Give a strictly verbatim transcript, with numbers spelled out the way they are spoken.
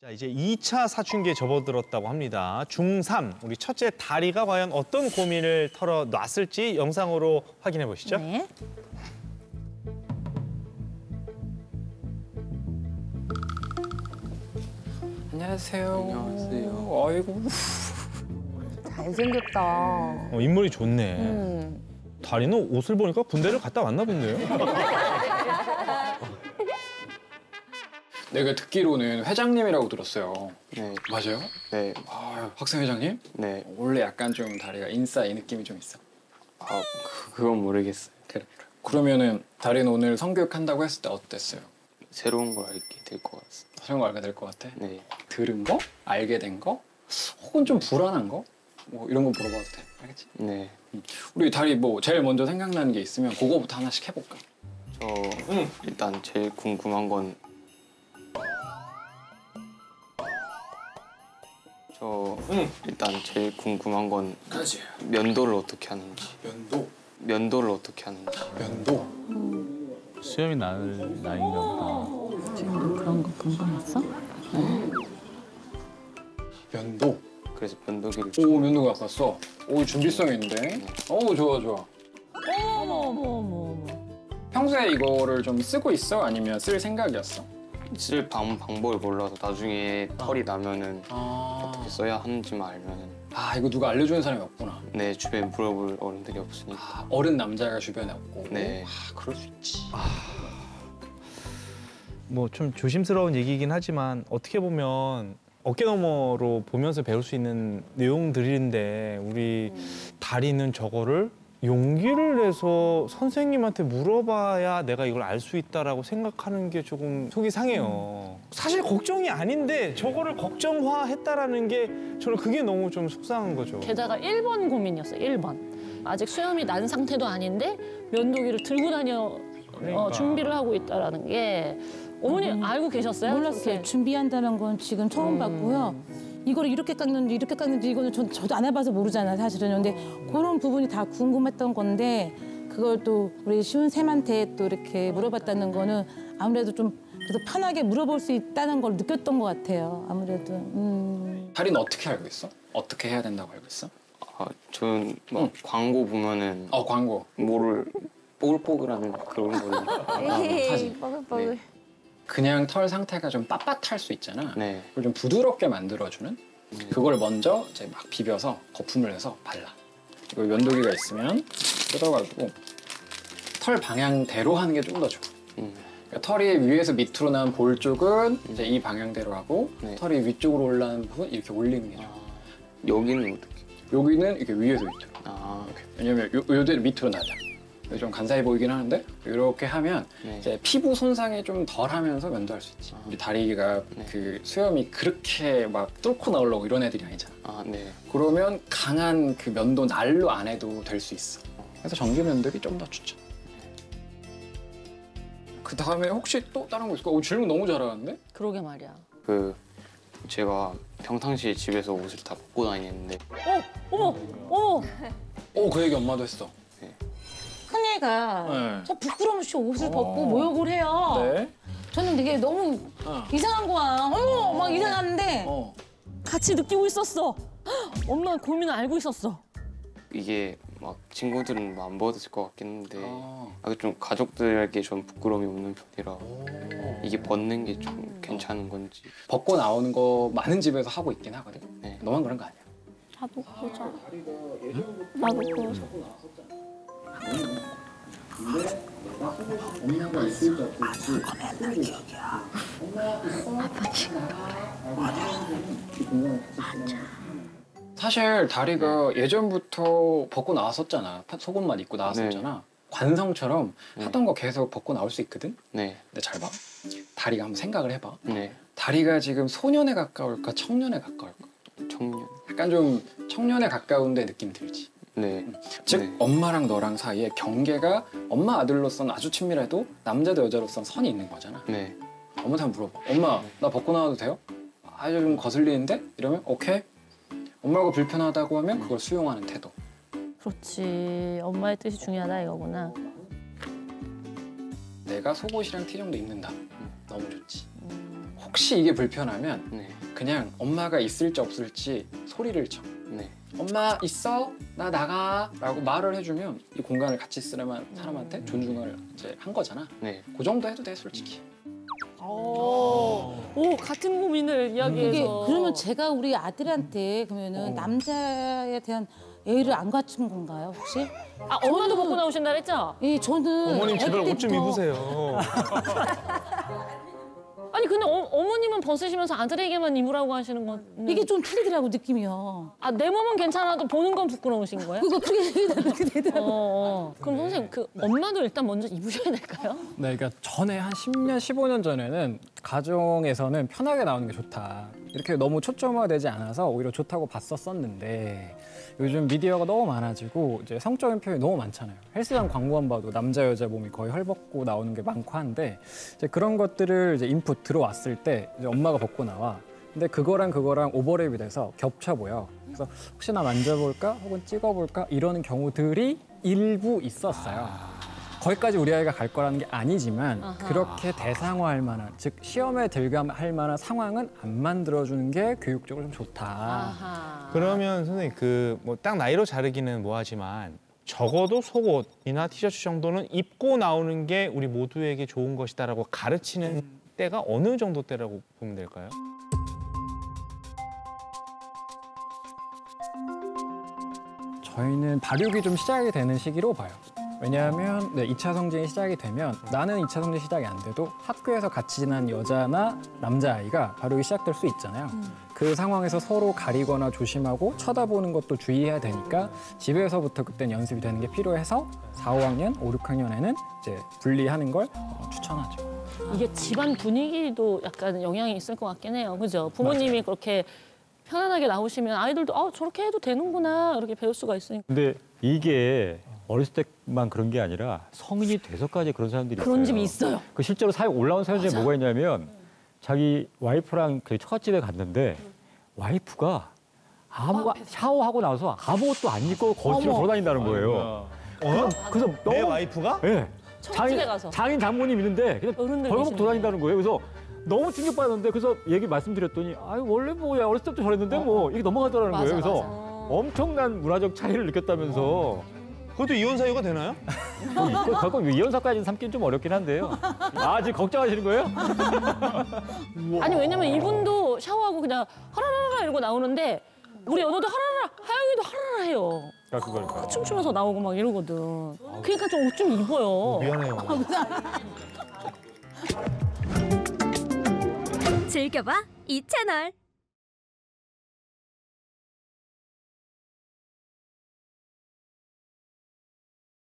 자, 이제 이 차 사춘기에 접어들었다고 합니다. 중삼, 우리 첫째 다리가 과연 어떤 고민을 털어놨을지 영상으로 확인해 보시죠. 네. 안녕하세요. 안녕하세요. 아이고. 잘생겼다. 어, 인물이 좋네. 음. 다리는 옷을 보니까 군대를 갔다 왔나 본데요. 내가 듣기로는 회장님이라고 들었어요. 네, 맞아요? 네, 아, 학생 회장님? 네. 원래 약간 좀 다리가 인싸 이 느낌이 좀 있어. 아, 그, 그건 모르겠어요. 그래. 그러면은 다리는 오늘 성교육한다고 했을 때 어땠어요? 새로운 걸 알게 될 것 같습니다. 새로운 거 알게 될 것 같아? 네, 들은 거? 알게 된 거? 혹은 좀 불안한 거? 뭐 이런 거 물어봐도 돼. 알겠지? 네. 우리 다리 뭐 제일 먼저 생각나는 게 있으면 그거부터 하나씩 해볼까? 저 일단 제일 궁금한 건 저 일단 제일 궁금한 건 그렇지. 면도를 어떻게 하는지. 면도. 면도를 어떻게 하는지. 면도. 수염이 나을 나이인가 보다. 지금도 그런 거 궁금했어? 면도. 그래서 면도기를 오, 면도가 갖고 왔어. 오, 준비성 있는데. 오, 좋아, 좋아. 어머 어머 어머 어머. 평소에 이거를 좀 쓰고 있어? 아니면 쓸 생각이었어? 쓸 방, 방법을 몰라서 나중에 털이 나면은 아, 어떻게 써야 하는지만 알면은 아 이거 누가 알려주는 사람이 없구나. 네, 주변에 물어볼 어른들이 없으니까. 아, 어른 남자가 주변에 없고. 네. 아, 그럴 수 있지. 뭐 좀 조심스러운 얘기이긴 하지만 어떻게 보면 어깨너머로 보면서 배울 수 있는 내용들인데 우리 다리는 저거를 용기를 내서 선생님한테 물어봐야 내가 이걸 알 수 있다라고 생각하는 게 조금 속이 상해요. 사실 걱정이 아닌데 저거를 걱정화했다라는 게 저는 그게 너무 좀 속상한 거죠. 게다가 일 번 고민이었어요. 일 번. 아직 수염이 난 상태도 아닌데 면도기를 들고 다녀 그러니까. 어, 준비를 하고 있다라는 게 어머니 알고 계셨어요? 몰랐어요. 그렇게? 준비한다는 건 지금 처음 음. 봤고요. 이거를 이렇게 깎는지 이렇게 깎는지 이거는 저, 저도 안 해봐서 모르잖아요, 사실은. 근데 그런 부분이 다 궁금했던 건데 그걸 또 우리 시훈 쌤한테 또 이렇게 물어봤다는 거는 아무래도 좀 그래도 편하게 물어볼 수 있다는 걸 느꼈던 것 같아요. 아무래도. 음. 다리는 어떻게 알고 있어? 어떻게 해야 된다고 알고 있어? 아, 저는 막 응. 광고 보면은 어, 광고. 뭐를 뽀글뽀글하는 그런 거를 하지. 네. 그냥 털 상태가 좀 빳빳할 수 있잖아. 네. 그걸 좀 부드럽게 만들어주는? 네. 그걸 먼저 이제 막 비벼서 거품을 내서 발라. 그리고 면도기가 있으면 뜯어가지고 털 방향대로 하는 게 좀 더 좋아. 음. 그러니까 털이 위에서 밑으로 난 볼 쪽은 이제 이 방향대로 하고 네. 털이 위쪽으로 올라가는 부분 이렇게 올리는 게 좋아. 아, 여기는 어떻게? 여기는 이렇게 위에서 밑으로. 아, 왜냐면 요, 요대로 밑으로 나자. 좀 간사해 보이긴 하는데 이렇게 하면 네. 이제 피부 손상이 좀 덜하면서 면도할 수 있지. 우리 다리가 네. 그 수염이 그렇게 막 뚫고 나오려고 이런 애들이 아니잖아. 아, 네. 그러면 강한 그 면도 날로 안 해도 될 수 있어. 그래서 전기 면도기 좀 더 추천. 그 다음에 혹시 또 다른 거 있을까? 오, 질문 너무 잘하는데? 그러게 말이야. 그 제가 평상시에 집에서 옷을 다 벗고 다니는데 어머 어머. 오, 그 얘기 엄마도 했어. 큰애가 네. 저 부끄러움없이 옷을 벗고 어. 모욕을 해요. 네. 저는 되게 너무 어. 이상한 거야. 어머, 막 이상한데. 어. 같이 느끼고 있었어. 엄마 고민을 알고 있었어. 이게 막 친구들은 뭐안 벗을 것 같긴 한데 아. 아, 좀 가족들에게 좀 부끄러움이 없는 편이라 오. 이게 벗는 게 좀 괜찮은 건지. 벗고 나오는 거 많은 집에서 하고 있긴 하거든. 네. 너만 그런 거 아니야? 나도 그러자. 나도 그러자. 사실 다리가 예전부터 벗고 나왔었잖아. 속옷만 입고 나왔었잖아. 관성처럼 네. 하던 거 계속 벗고 나올 수 있거든. 네. 근데 잘 봐. 다리가 한번 생각을 해봐. 네. 다리가 지금 소년에 가까울까 청년에 가까울까? 청년. 약간 좀 청년에 가까운데 느낌 들지. 네. 즉 네. 엄마랑 너랑 사이에 경계가 엄마 아들로서는 아주 친밀해도 남자 대 여자로서는 선이 있는 거잖아. 네. 엄마한테 한번 물어봐. 엄마 나 벗고 나와도 돼요? 아주 좀 거슬리는데? 이러면 오케이. 엄마가 불편하다고 하면 그걸 수용하는 태도. 그렇지. 엄마의 뜻이 중요하다 이거구나. 내가 속옷이랑 티 정도 입는다. 너무 좋지. 음. 혹시 이게 불편하면 네. 그냥 엄마가 있을지 없을지 소리를 쳐. 네. 엄마 있어? 나 나가? 라고 말을 해주면 이 공간을 같이 쓰려면 사람한테 존중을 이제 한 거잖아. 네. 그 정도 해도 돼 솔직히. 오, 오 같은 고민을 이야기해서. 이게 그러면 제가 우리 아들한테 그러면은 어. 남자에 대한 예의를 안 갖춘 건가요 혹시? 아 엄마도 저는- 벗고 나오신다 그랬죠? 예, 저는 어머님 제발 어릴 옷 좀 때부터 입으세요. 아니 근데 어, 어머님은 벗으시면서 아들에게만 입으라고 하시는 건 이게 좀 틀리더라고 느낌이요. 아 내 몸은 괜찮아도 보는 건 부끄러우신 거예요? 그거 그게 그렇게 어, 되더라고. 어. 그럼 선생님 그 엄마도 일단 먼저 입으셔야 될까요? 네, 그러니까 전에 한 십 년, 십오 년 전에는 가정에서는 편하게 나오는 게 좋다. 이렇게 너무 초점화되지 않아서 오히려 좋다고 봤었었는데 요즘 미디어가 너무 많아지고 이제 성적인 표현이 너무 많잖아요. 헬스장 광고만 봐도 남자 여자 몸이 거의 헐벗고 나오는 게 많고 한데 이제 그런 것들을 이제 인풋 들어왔을 때 이제 엄마가 벗고 나와. 근데 그거랑 그거랑 오버랩이 돼서 겹쳐 보여. 그래서 혹시나 만져볼까 혹은 찍어볼까 이러는 경우들이 일부 있었어요. 거기까지 우리 아이가 갈 거라는 게 아니지만 아하. 그렇게 대상화할 만한 즉 시험에 들감할 만한 상황은 안 만들어주는 게 교육적으로 좀 좋다. 아하. 그러면 선생님 그 뭐 딱 나이로 자르기는 뭐하지만 적어도 속옷이나 티셔츠 정도는 입고 나오는 게 우리 모두에게 좋은 것이다라고 가르치는 때가 어느 정도 때라고 보면 될까요? 저희는 발육이 좀 시작이 되는 시기로 봐요. 왜냐하면 네, 이 차 성징이 시작이 되면 나는 이 차 성징 시작이 안 돼도 학교에서 같이 지난 여자나 남자아이가 발육이 시작될 수 있잖아요. 그 상황에서 서로 가리거나 조심하고 쳐다보는 것도 주의해야 되니까 집에서부터 그땐 연습이 되는 게 필요해서 사, 오 학년, 오, 육 학년에는 이제 분리하는 걸 어, 추천하죠. 이게 집안 분위기도 약간 영향이 있을 것 같긴 해요. 그죠? 부모님이 그렇게 편안하게 나오시면 아이들도 아 저렇게 해도 되는구나 이렇게 배울 수가 있으니까. 근데 이게 어렸을 때만 그런 게 아니라 성인이 돼서까지 그런 사람들이 있어요. 그런 집이 있어요. 그 실제로 사회 올라온 사연 중에 뭐가 있냐면 자기 와이프랑 그 처갓집에 갔는데 와이프가 아무 샤워하고 나서 아무것도 안 입고 거실로 돌아다닌다는 거예요. 어? 그래서 내 너무 와이프가? 예. 처갓집에 가서. 장인 장모님 있는데 그냥 어른들 벌겋 계시는 돌아다닌다는 거예요. 그래서 너무 충격받았는데 그래서 얘기 말씀드렸더니 아 원래 뭐야 어렸을 때부터 저랬는데 뭐 이게 넘어가더라는 맞아, 거예요. 그래서 맞아. 엄청난 문화적 차이를 느꼈다면서 그것도 이혼 사유가 되나요? 뭐 이거 결국 이혼사까지는 삼기는 좀 어렵긴 한데요. 아 지금 걱정하시는 거예요? 아니 왜냐면 이분도 샤워하고 그냥 하라라라 이러고 나오는데 우리 연호도 하라라 하영이도 하라라 해요. 아 그거니까. 춤추면서 나오고 막 이러거든. 그러니까 좀 옷 좀 입어요. 미안해요. 즐겨봐 이 채널.